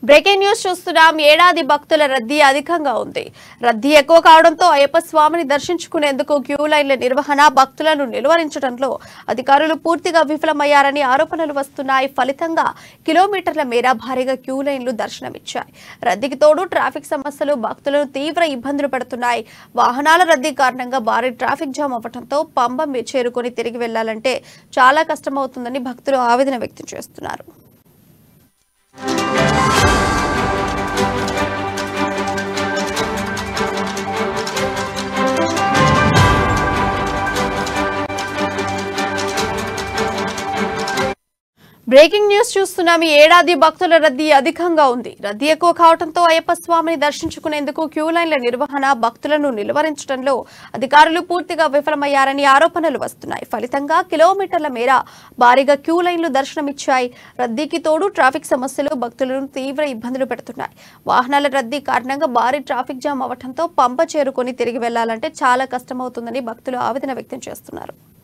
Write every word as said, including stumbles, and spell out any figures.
Breaking news చూస్తున్నాం. ఏడాది భక్తుల రద్దీ అధికంగా ఉంది. రద్దీ ఎక్కువ కావడంతో అయ్యప్ప స్వామిని దర్శించుకునేందుకు క్యూ లైన్ల నిర్వహణ, భక్తులను నిలువరించడంలో అధికారులు పూర్తిగా విఫలమయ్యారని ఆరోపణలు వస్తున్నాయి. ఫలితంగా కిలోమీటర్ల మేర భారీగా క్యూ లైన్లు దర్శనమిచ్చాయి. రద్దీకి తోడు ట్రాఫిక్ సమస్యలు భక్తులను తీవ్ర ఇబ్బందులు పెడుతున్నాయి. వాహనాల రద్దీ కారణంగా భారీ ట్రాఫిక్ జామ్ అవ్వడంతో పంబ చేరుకొని తిరిగి వెళ్లాలంటే చాలా కష్టమవుతుందని భక్తులు ఆవేదన వ్యక్తం చేస్తున్నారు. బ్రేకింగ్ న్యూస్ చూస్తున్నాం. ఈ ఏడాది భక్తుల రద్దీ అధికంగా ఉంది. రద్దీ ఎక్కువ కావడంతో అయ్యప్ప స్వామిని దర్శించుకునేందుకు క్యూ లైన్ల నిర్వహణ, భక్తులను నిలువరించడంలో అధికారులు పూర్తిగా విఫలమయ్యారని ఆరోపణలు వస్తున్నాయి. ఫలితంగా కిలోమీటర్ల మేర భారీగా క్యూ లైన్లు దర్శనమిచ్చాయి. రద్దీకి తోడు ట్రాఫిక్ సమస్యలు భక్తులను తీవ్ర ఇబ్బందులు పెడుతున్నాయి. వాహనాల రద్దీ కారణంగా భారీ ట్రాఫిక్ జామ్ అవ్వడంతో పంప చేరుకొని తిరిగి వెళ్లాలంటే చాలా కష్టమవుతుందని భక్తులు ఆవేదన వ్యక్తం చేస్తున్నారు.